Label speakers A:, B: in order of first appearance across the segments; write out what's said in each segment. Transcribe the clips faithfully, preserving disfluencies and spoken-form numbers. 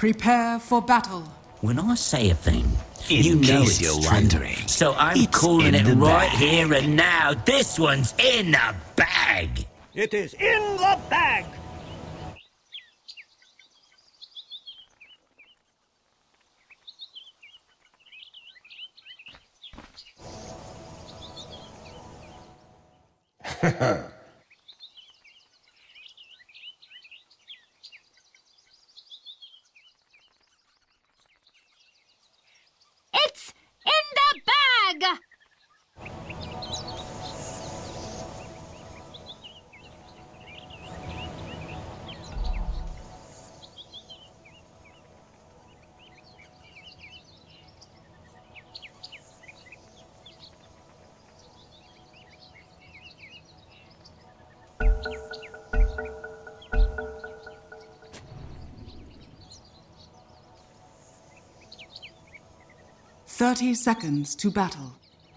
A: Prepare for battle.
B: When I say a thing,
C: In
B: you know
C: case
B: it's
C: you're
B: true.
C: wondering,
B: So I'm
C: it's
B: calling
C: in
B: it
C: the
B: right
C: bag.
B: here and now. This one's in the bag.
D: It is in the bag!
E: It's in the bag!
A: Thirty seconds to battle.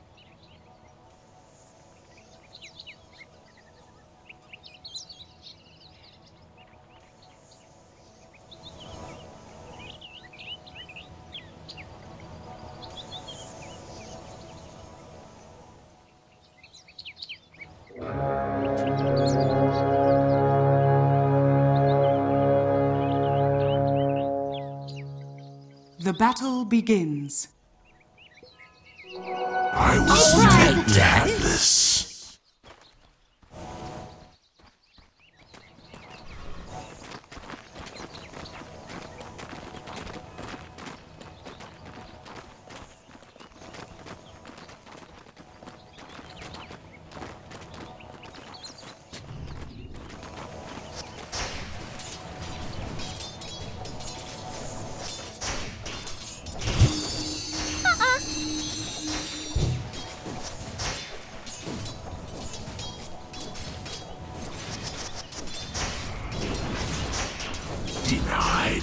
A: The battle begins.
C: I will take that. This. Denied.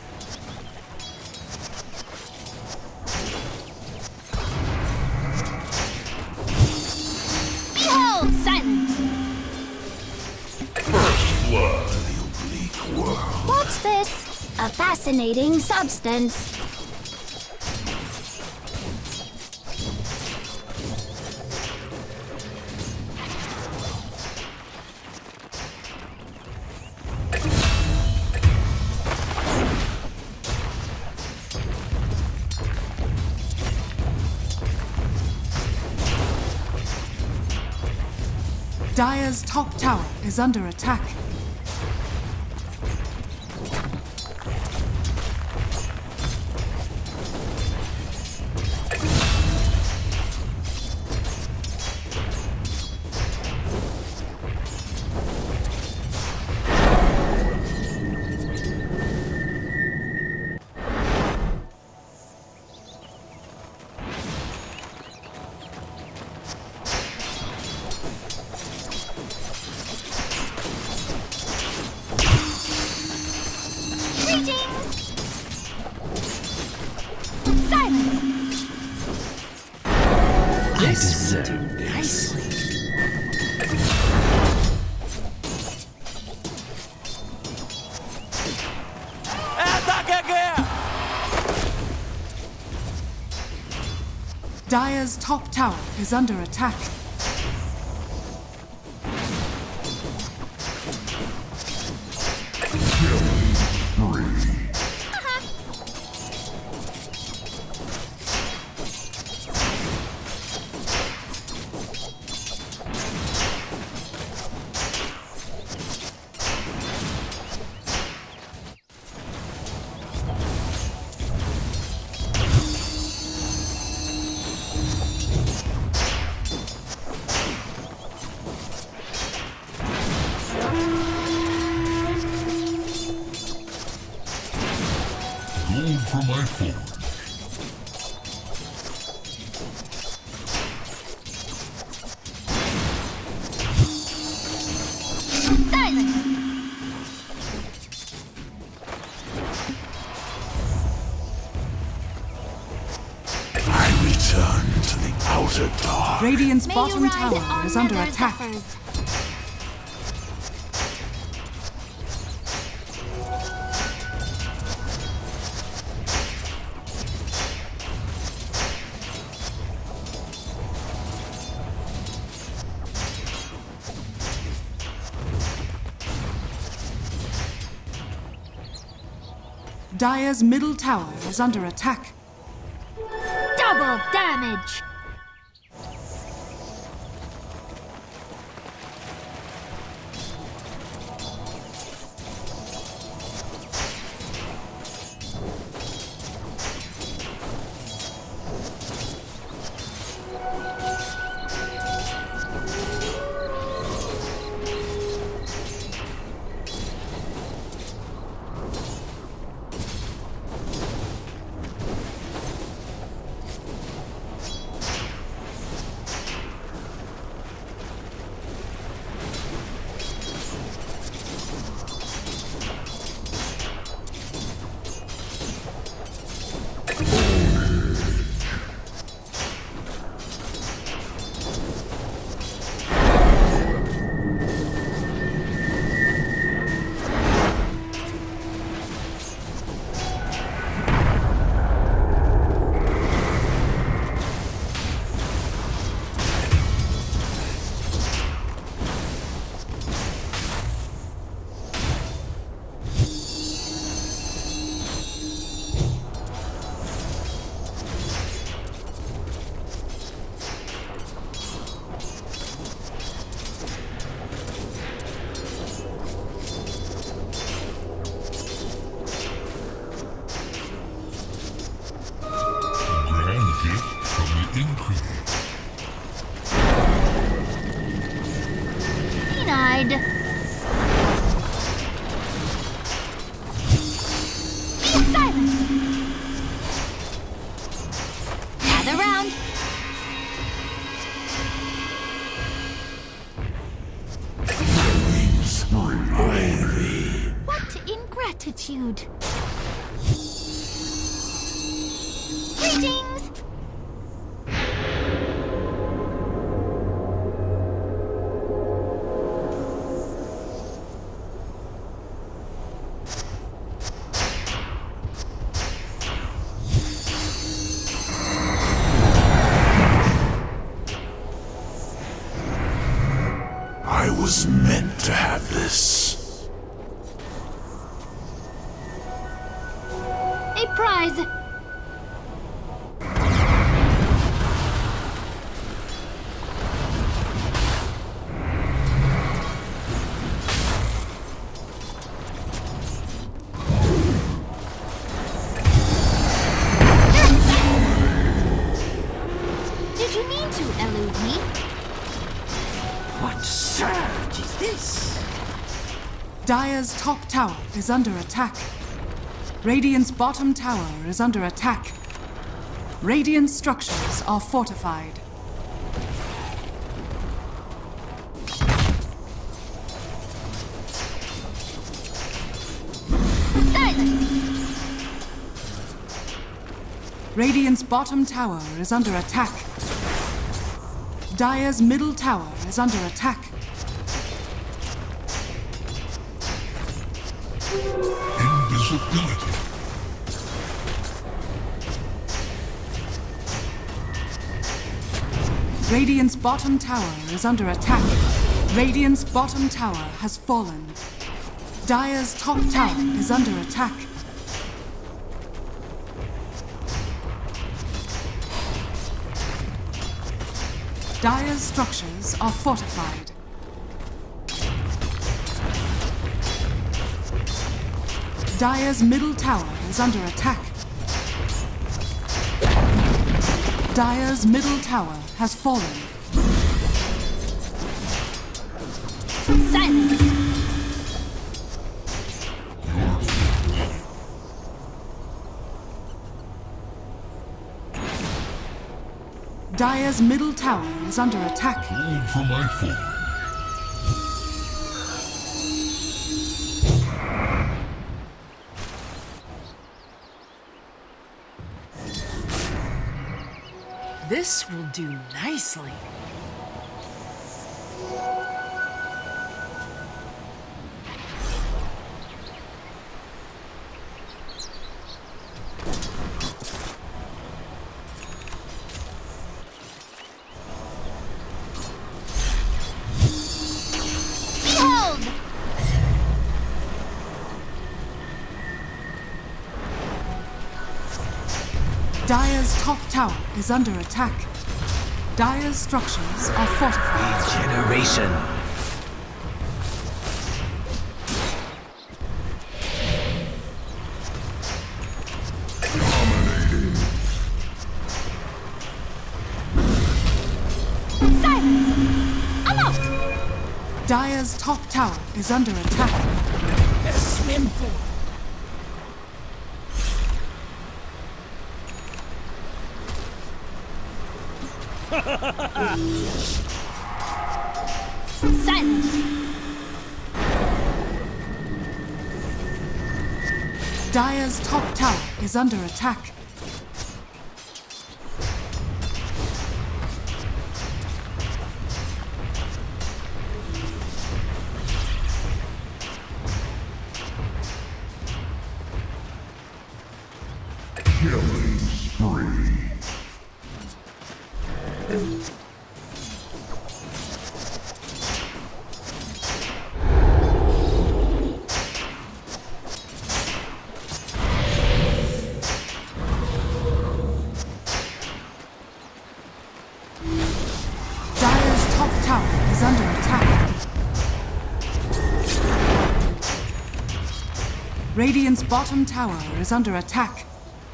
E: Behold, silence!
C: First blood, the oblique world.
E: What's this? A fascinating substance.
A: Dire's top tower is under attack.
C: I deserve this.
A: Dire's top tower is under attack.
C: Gold for my forge.
E: Silence!
C: I return to the outer dark.
A: Radiant's
E: May you
A: bottom
E: ride
A: tower
E: on
A: is under
E: nether
A: attack.
E: zephyrs.
A: Dire's middle tower is under attack.
E: Double damage! Denied. Be silent. Gather round. What ingratitude. Greetings.
C: I was meant to have this.
E: A prize. Did you mean to elude me?
D: What surge is this?
A: Dire's top tower is under attack. Radiant's bottom tower is under attack. Radiant structures are fortified.
E: Silence!
A: Radiant's bottom tower is under attack. Dire's middle tower is under attack.
C: Invisibility.
A: Radiant's bottom tower is under attack. Radiant's bottom tower has fallen. Dire's top tower is under attack. Dire's structures are fortified. Dire's middle tower is under attack. Dire's middle tower has fallen.
E: Silence!
A: Dire's middle tower is under attack.
C: Hold for my fall.
F: This will do nicely.
E: Behold!
A: Dire's top tower is under attack. Dire's structures are fortified.
B: Generation.
A: Dire's top tower is under attack.
B: A swim pool.
E: Silence.
A: Dire's top tower is under attack.
C: Killing spree.
A: Dire's top tower is under attack. Radiant's bottom tower is under attack.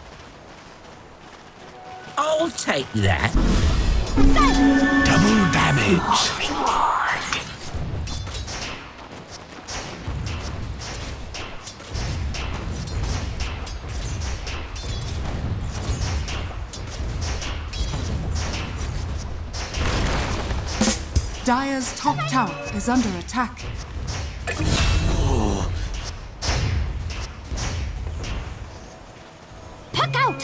B: I'll take that.
C: Double damage.
A: Dire's top tower is under attack.
E: Puck out!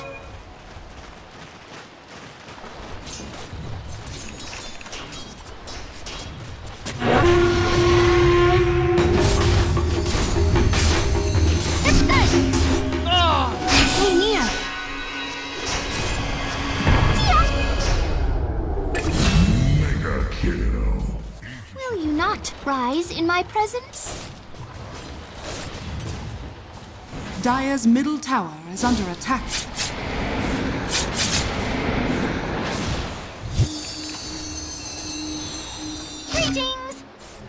E: Stay near!
C: Mega kill.
E: Will you not rise in my presence?
A: Dire's middle tower is under attack.
E: Greetings!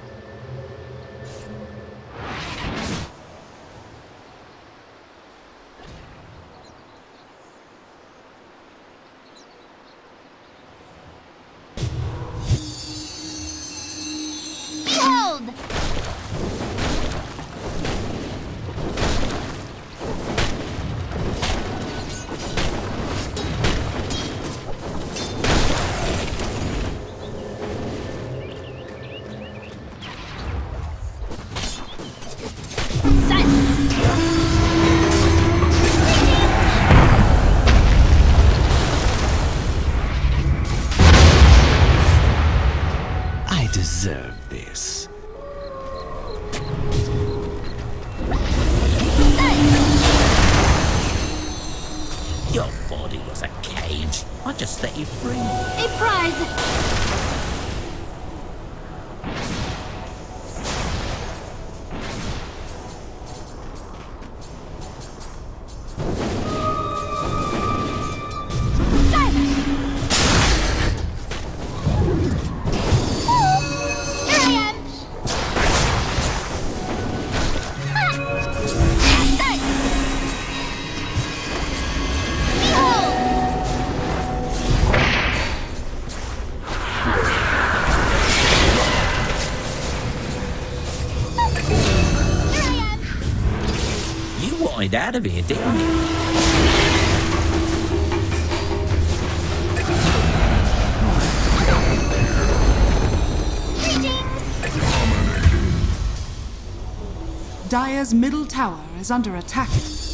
E: Behold!
B: I deserve this. Your body was a cage. I just set you free.
E: A prize!
B: Out of here, didn't you?
A: Dire's middle tower is under attack.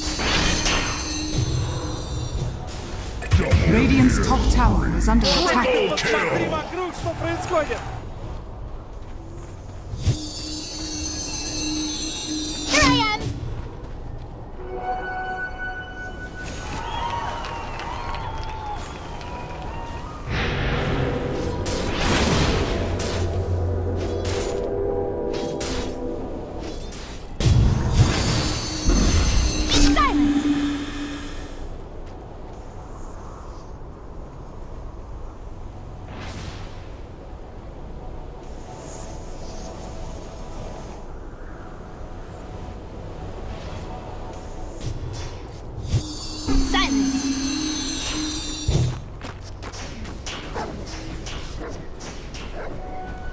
A: Radiant's top tower is under attack.
G: Что происходит?
E: Here I am!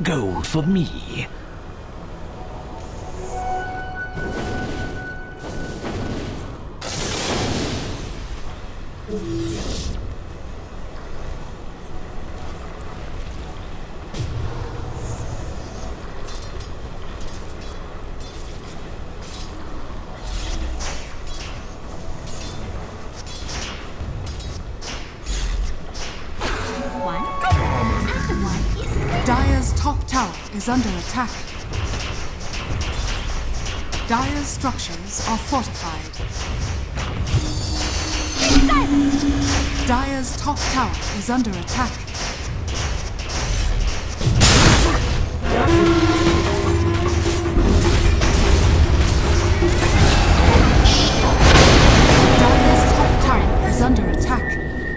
D: gold for me.
A: Dire's top tower is under attack. Dire's structures are fortified. Dire's top tower is under attack. Dire's top tower is under attack.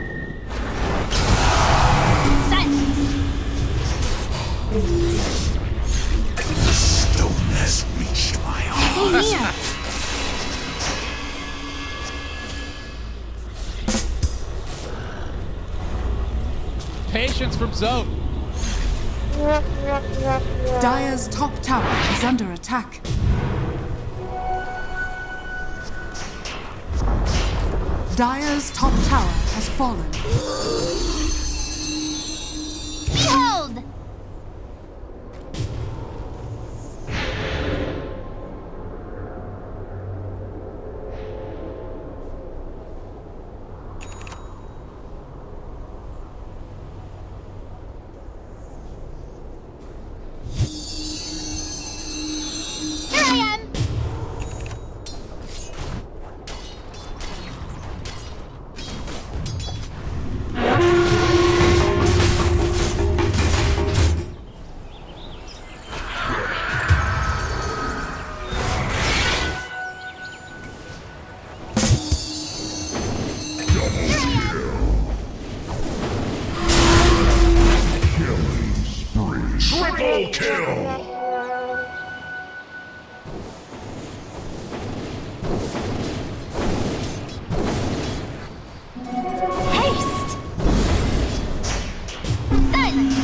C: The stone has reached my heart.
G: Patience from Zone.
A: Dire's top tower is under attack. Dire's top tower has fallen.
E: Behold!
C: Triple kill!
E: Haste! Silence!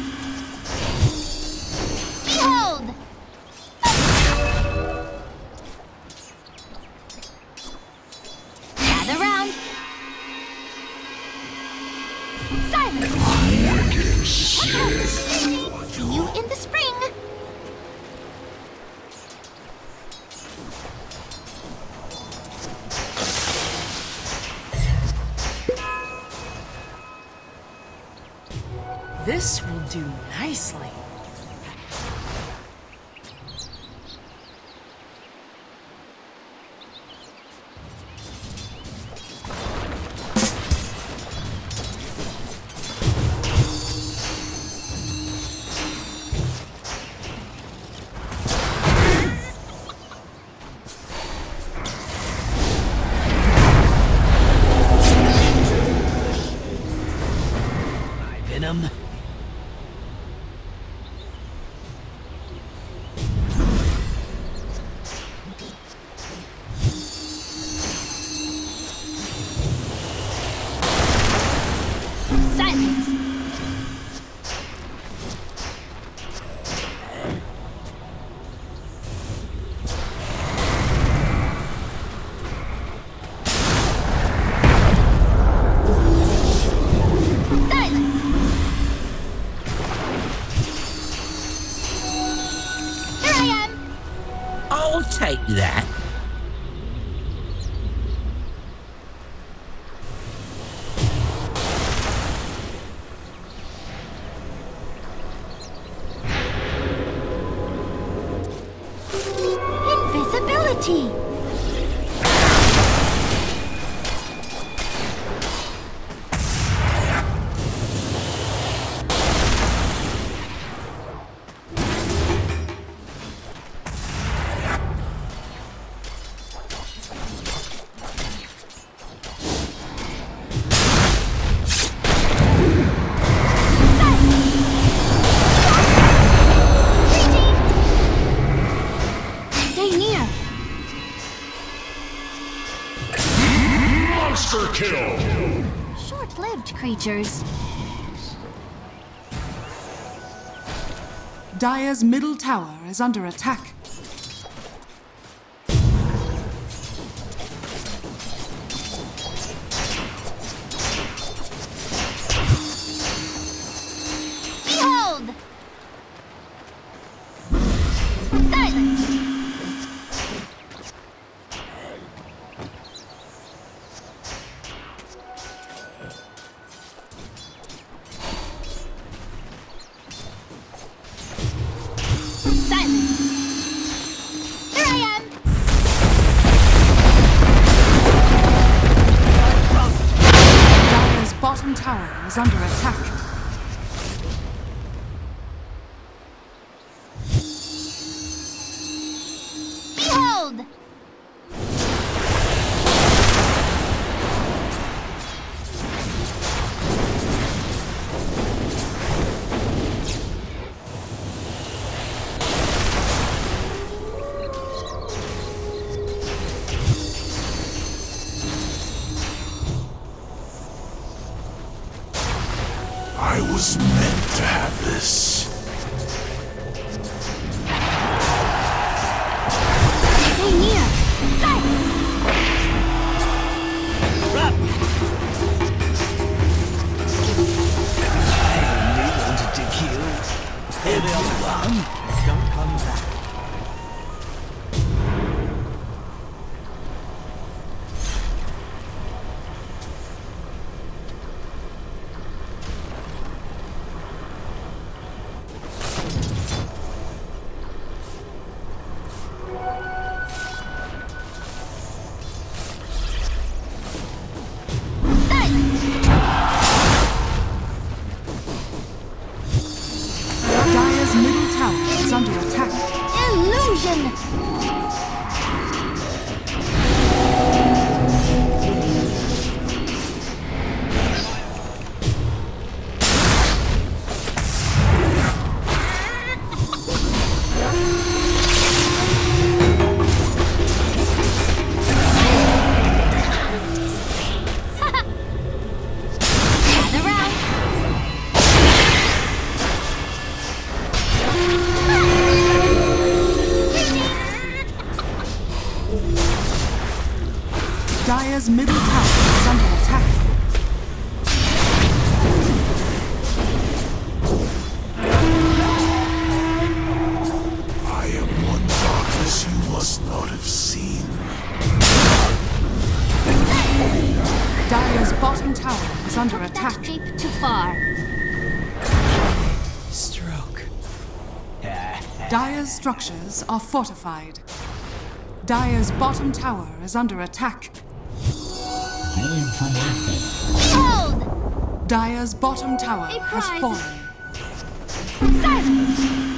E: Behold! Gather round! Silence!
C: Wicked sick!
E: See you in the spring!
F: This will do nicely.
D: Venom.
E: Silence!
B: I'll take that.
E: Invisibility!
C: Monster kill!
E: Short-lived creatures.
A: Dire's middle tower is under attack.
E: Behold! Silence! Silence! Here I am!
A: Dire's bottom tower is under attack.
E: Behold!
C: I was meant to have this.
E: Stay near! Silence!
D: I only wanted to kill everyone. Don't come back.
A: Dire's middle tower is under attack.
E: Illusion! Gather round!
A: Dire's middle tower is under attack.
C: I am one darkness you must not have seen.
A: Dire's bottom tower is under
E: That
A: attack.
E: shape too far.
D: Stroke.
A: Dire's structures are fortified. Dire's bottom tower is under attack.
E: Behold!
A: Dire's bottom tower
E: A
A: has
E: prize.
A: fallen.
E: Silence!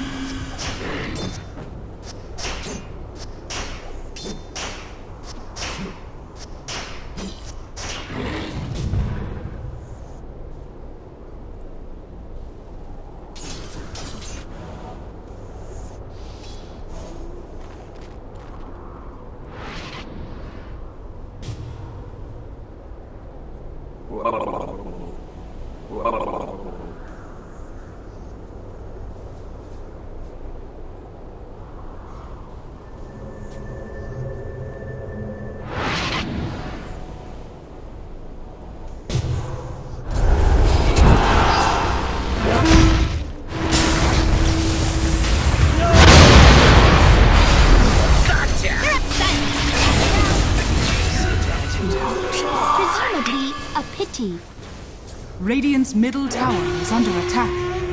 E: Presumably a pity.
A: Radiant's middle tower is under attack.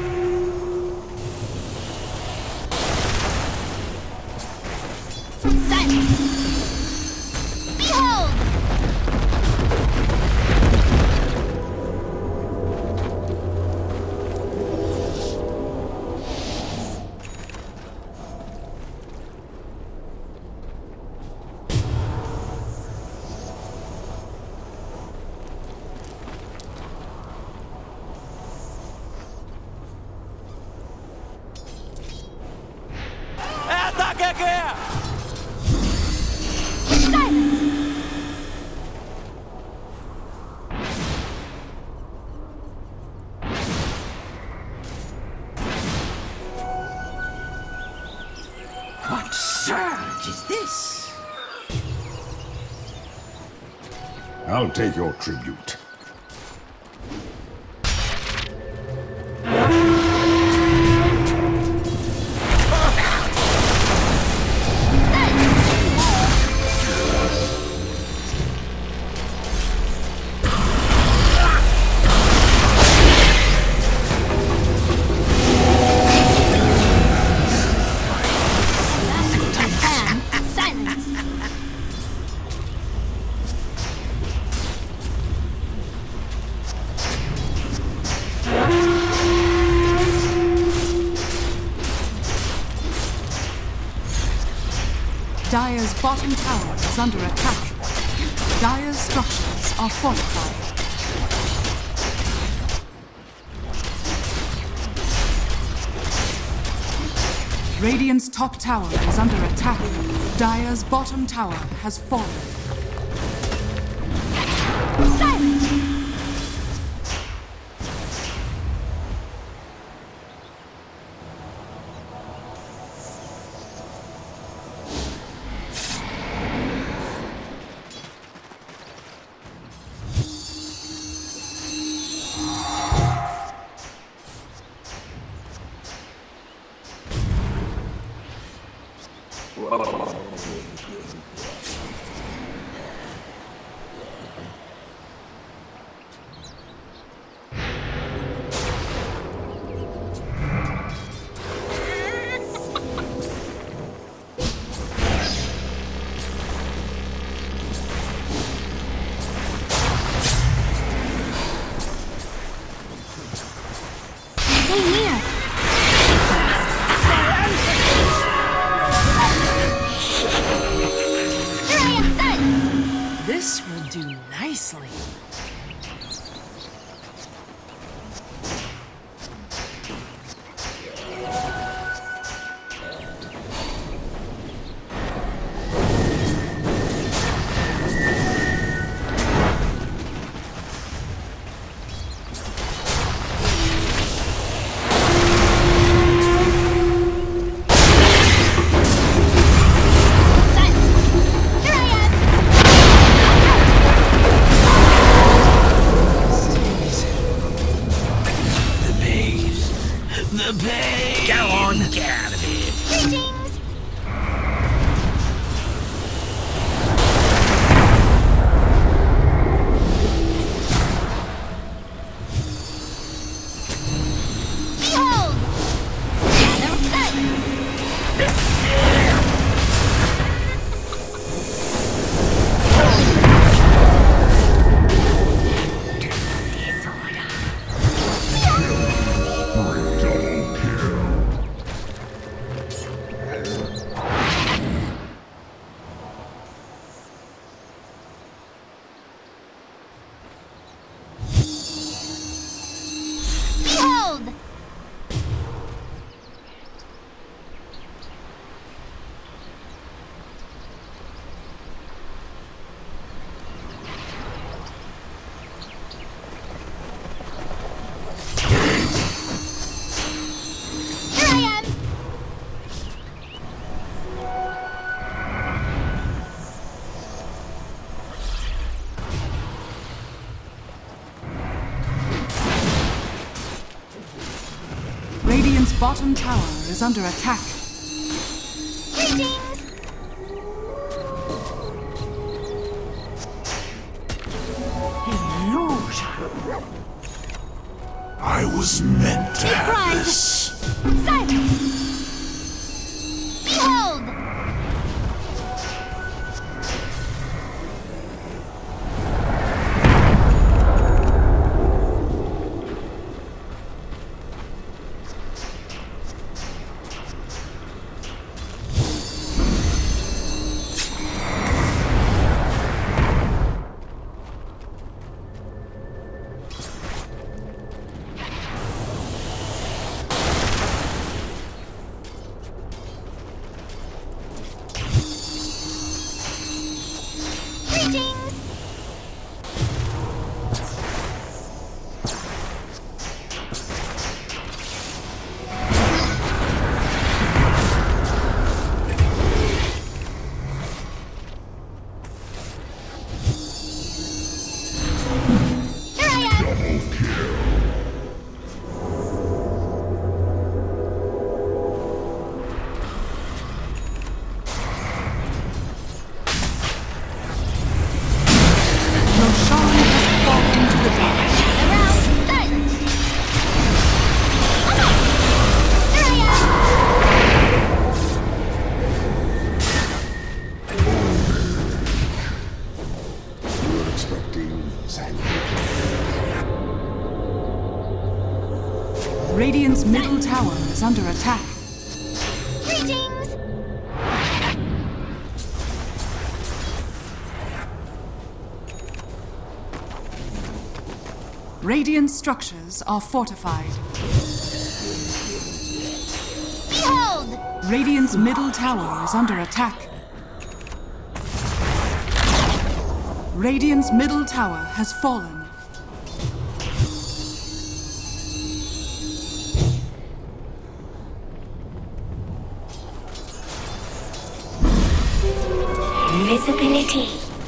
E: Silence! Behold!
C: I'll take your tribute.
A: Dire's bottom tower is under attack. Dire's structures are fortified. Radiant's top tower is under attack. Dire's bottom tower has fallen.
E: Silence!
F: This will do nicely.
A: Radiant's bottom tower is under attack.
E: Greetings!
C: I was meant to have
E: pride.
C: this.
E: Silence! Behold!
A: Radiant's middle tower is under attack.
E: Greetings!
A: Radiant structures are fortified.
E: Behold!
A: Radiant's middle tower is under attack. Radiant's middle tower has fallen.
E: Visibility.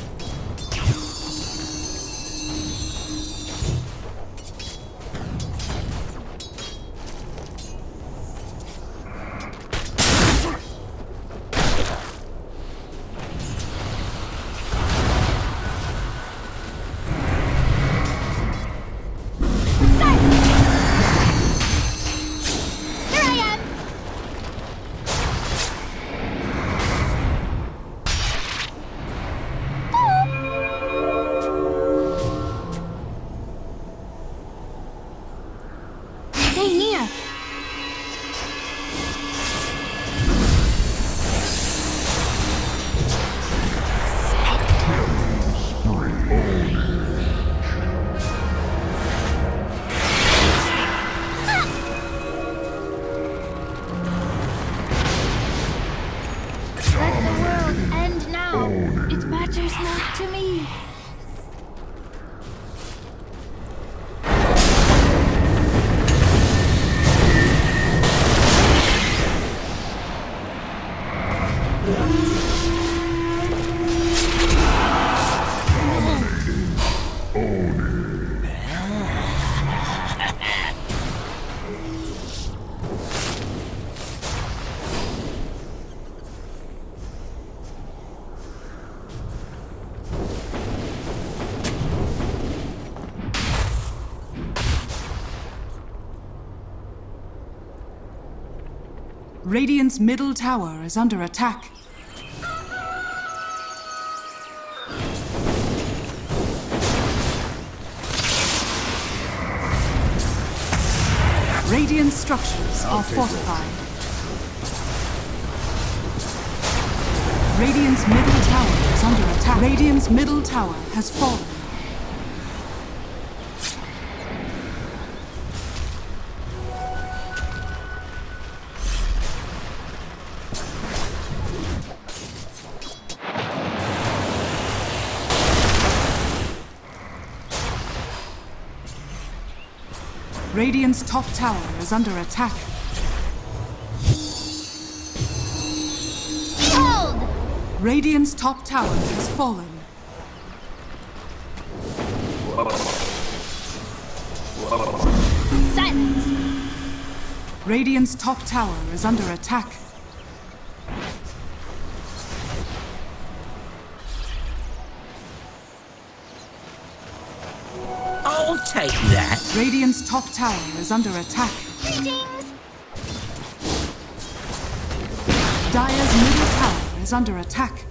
A: Radiant's middle tower is under attack. Radiant structures are fortified. Radiant's middle tower is under attack. Radiant's middle tower has fallen. Radiant's top tower is under attack.
E: Behold!
A: Radiant's top tower has fallen.
E: Silence!
A: Radiant's top tower is under attack.
B: I'll take that.
A: Radiant's top tower is under attack.
E: Greetings!
A: Dire's middle tower is under attack.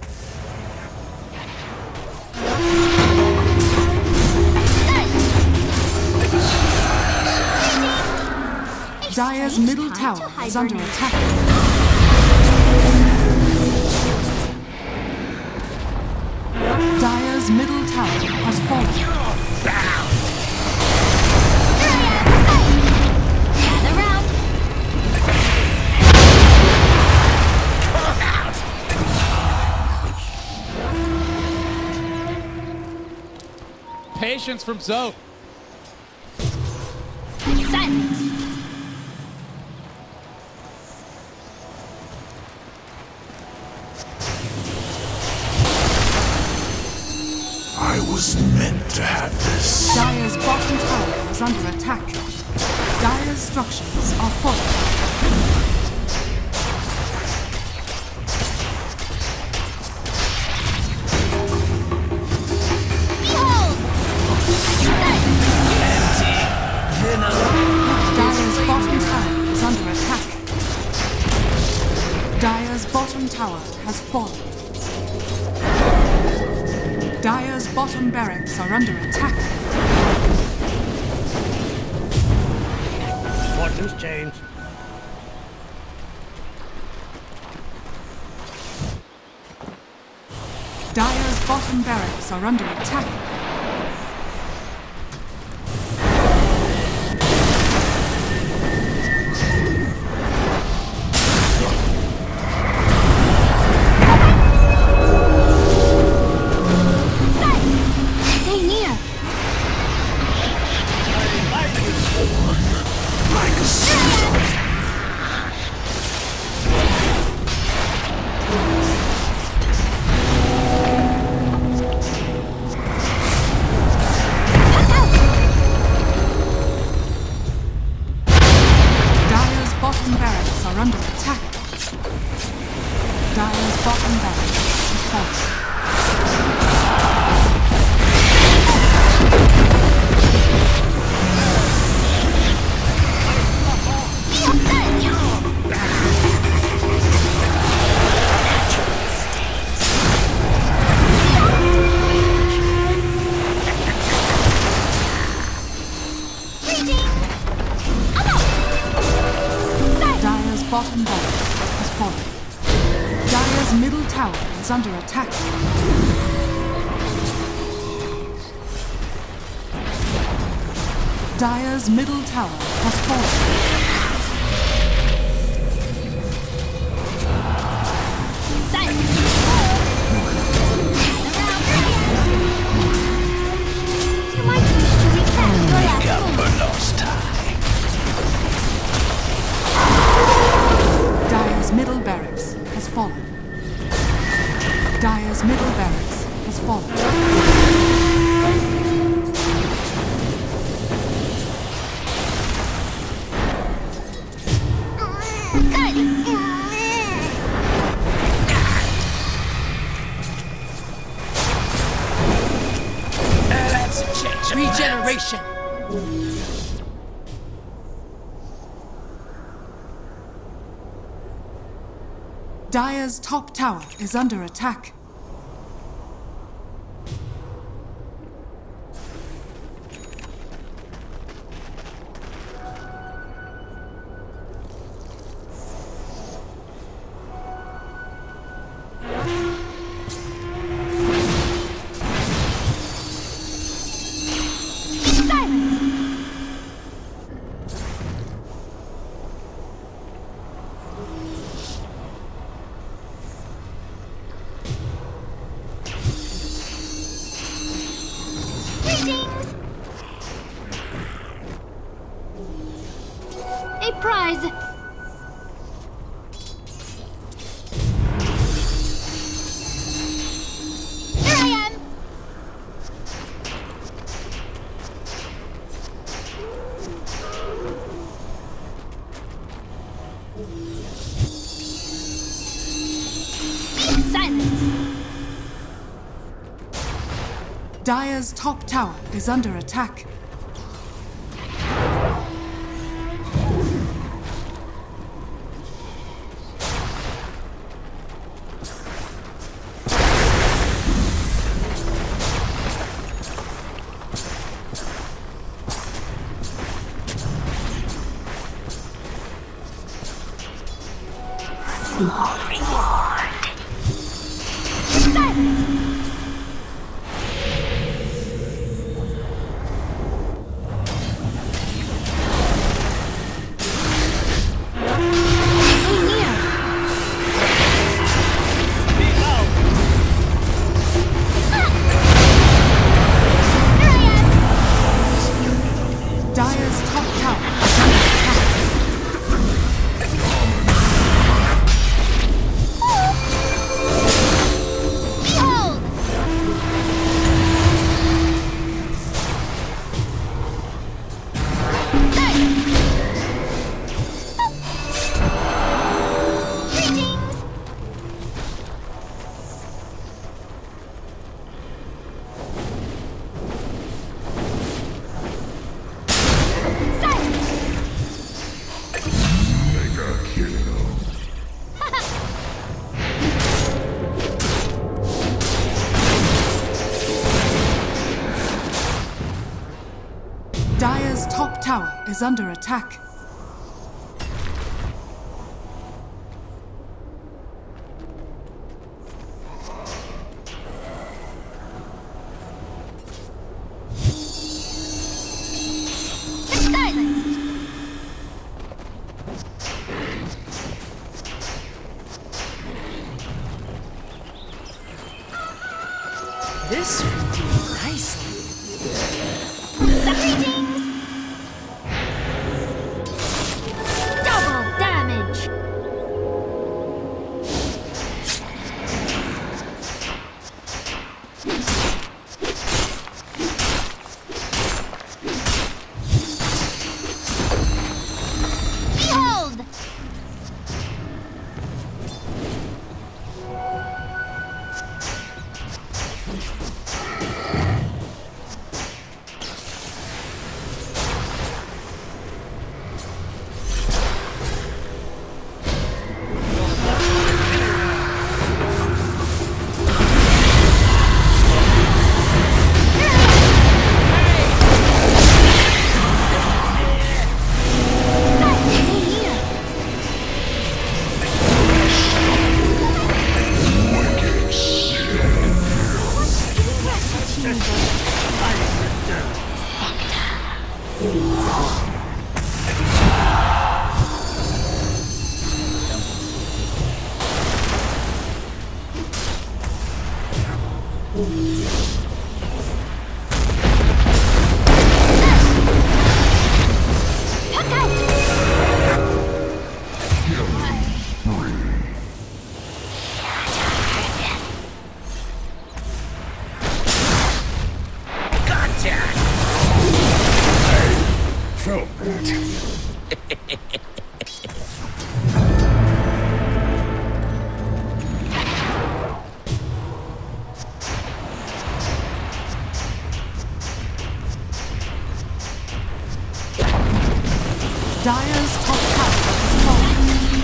A: Dire's middle tower is under attack. Dire's middle tower has fallen.
E: Gather round.
G: Patience from Zoe.
E: Silence.
C: I was meant to have this.
A: Dire's bottom tower is under attack. Dire's structures are fortified.
E: Behold!
A: Dire's bottom tower is under attack. Dire's bottom tower has fallen. Dire's bottom barracks are under attack.
D: Fortune's changed.
A: Dire's bottom barracks are under attack.
E: Stay near.
C: Like a sword.
A: Dire's bottom barracks are under attack. Dire's bottom barracks is falling. Dire's bottom barracks has fallen. Dire's middle tower is under attack. Dire's middle tower has fallen.
E: You might wish to recast your last move.
A: Dire's middle barracks has fallen. Dire's middle barracks has fallen.
B: Let's change the
F: Regeneration.
A: Dire's top tower is under attack.
E: A prize. Here I am. Be silent.
A: Dire's top tower is under attack.
C: Small reward.
E: Silence.
A: Dire's top tower is under attack.
F: This will do nicely.
E: Greetings! Double damage! Behold!
A: Dire's top tower is falling.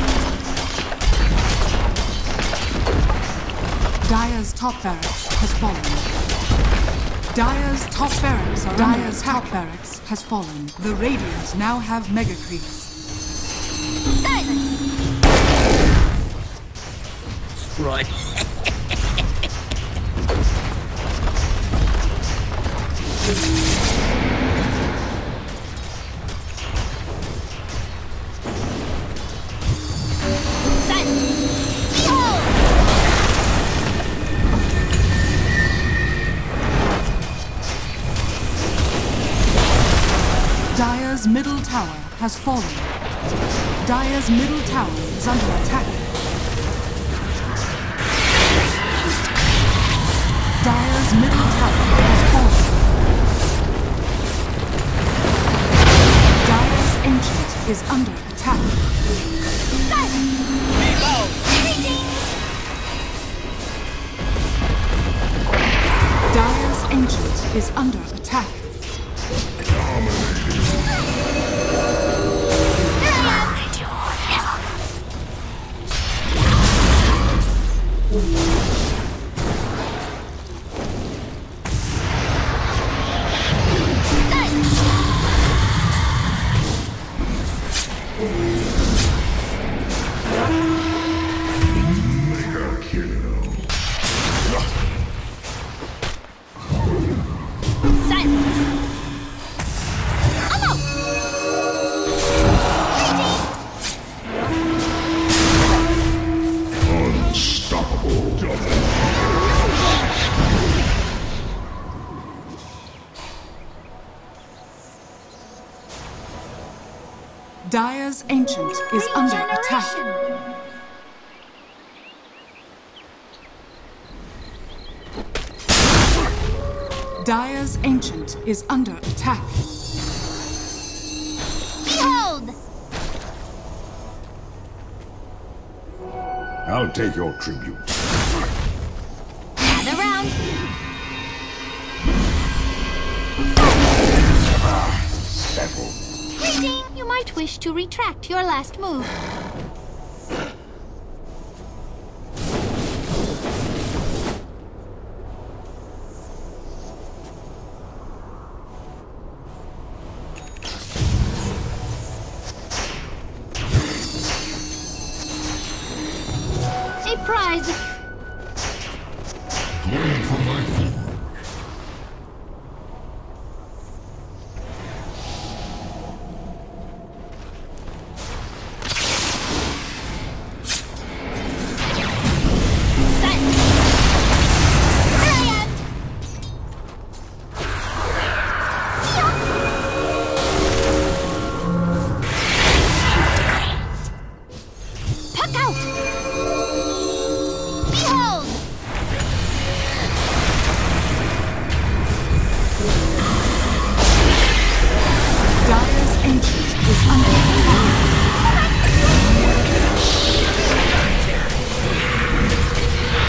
A: Dire's top barracks has fallen. Dire's top barracks are Dire's top barracks has fallen. The Radiant now have mega creeps.
B: Right.
A: Dire's middle tower has fallen. Dire's middle tower is under attack. Dire's middle tower has fallen. Dire's ancient is under attack. Dire's ancient is under attack. Dire's ancient is under attack. Dire's ancient is under attack.
E: Behold!
C: I'll take your tribute.
E: Gather round.
C: Settle.
E: Greeting! You might wish to retract your last move. supplies!
C: Going for my forge.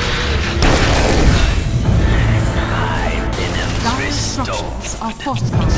A: Are fortified.